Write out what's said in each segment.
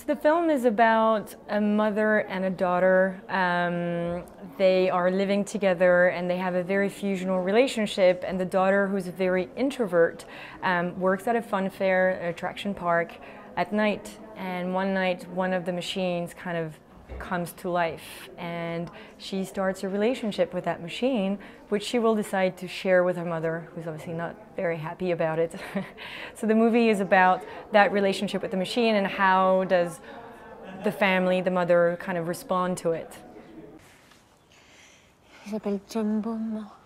The film is about a mother and a daughter. They are living together and they have a very fusional relationship, and the daughter, who's a very introvert, works at a fun fair, an attraction park at night. And one night, one of the machines kind of comes to life and she starts a relationship with that machine, which she will decide to share with her mother, who's obviously not very happy about it. So the movie is about that relationship with the machine and how does the family, the mother, kind of respond to it. J'appelle Jumbo.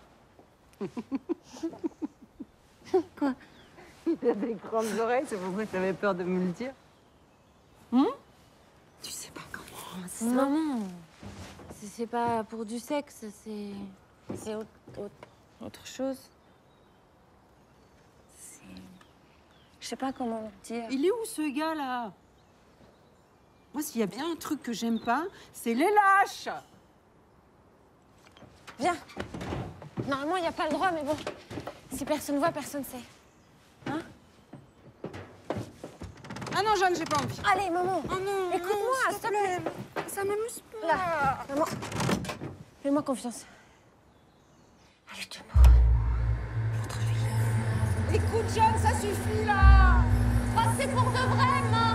Quoi? Il a des grandes oreilles, c'est pourquoi tu avais peur de me le dire. Tu sais pas comment ça... Maman, c'est pas pour du sexe, c'est autre chose. C'est... Je sais pas comment dire. Il est où ce gars-là? Moi, s'il y a bien un truc que j'aime pas, c'est les lâches. Viens. Normalement, il n'y a pas le droit, mais bon. Si personne voit, personne sait. Hein? Ah non, Jeanne, j'ai pas envie. Allez, maman. Oh non, écoute-moi, s'il te plaît. Ça m'amuse pas. Là, maman. Fais-moi confiance. Allez, Jumbo. Écoute, Jeanne, ça suffit, là. Oh, c'est pour de vrai, maman.